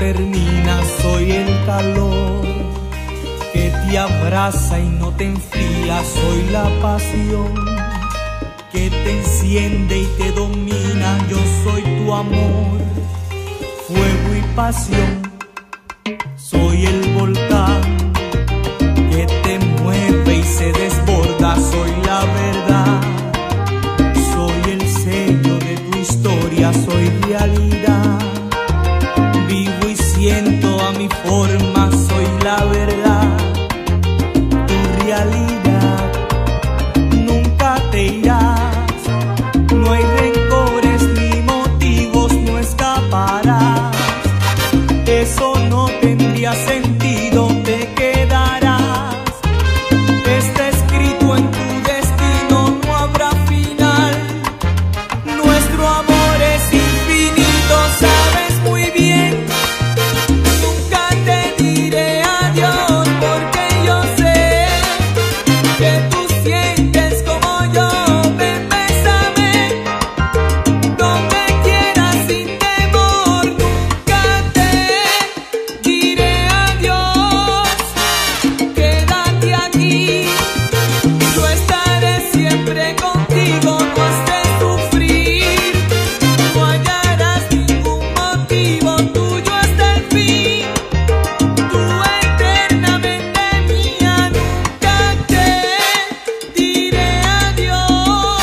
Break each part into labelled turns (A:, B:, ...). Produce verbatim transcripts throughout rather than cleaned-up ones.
A: termina, soy el calor que te abraza y no te enfría, soy la pasión que te enciende y te domina, yo soy tu amor, fuego y pasión, soy el volcán que te mueve y se desborda, soy la verdad, soy el sello de tu historia, soy realidad, vivo y siento a mi forma, soy la verdad, tu realidad, nunca te irás, no hay rencores ni motivos, no escaparás, eso no tendría sentido, te quedarás, está escrito en tu destino, no habrá final, nuestro amor es infinito, sabes muy bien, nunca te diré adiós, porque yo sé que tú sientes como yo, ven, bésame, donde quieras sin temor, nunca te diré adiós, quédate aquí, yo estaré siempre contigo, no has de sufrir, no hallarás ningún motivo, tuyo hasta el fin, tú eternamente mía, nunca te diré adiós.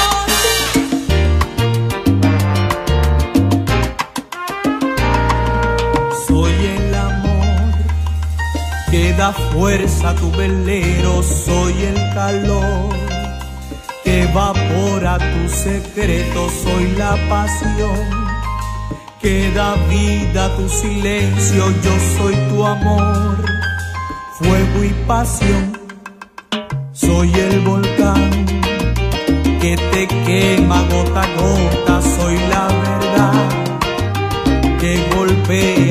A: Soy el amor que da fuerza a tu velero, soy el calor que evapora tu secreto, soy la pasión que da vida a tu silencio, yo soy tu amor, fuego y pasión, soy el volcán que te quema gota a gota, soy la verdad que golpea